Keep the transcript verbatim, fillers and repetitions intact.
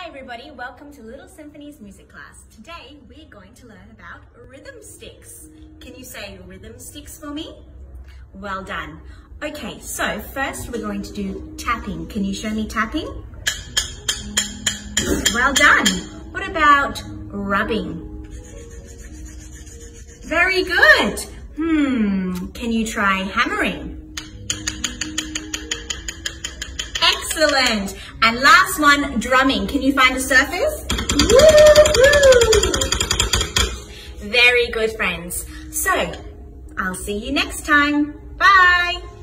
Hi everybody, welcome to Little Symphonies music class. Today we're going to learn about rhythm sticks. Can you say rhythm sticks for me? Well done. Okay, so first we're going to do tapping. Can you show me tapping? Well done. What about rubbing? Very good. Hmm, can you try hammering? Excellent. And last one, drumming. Can you find a surface? Woo-hoo! Very good, friends. So, I'll see you next time. Bye.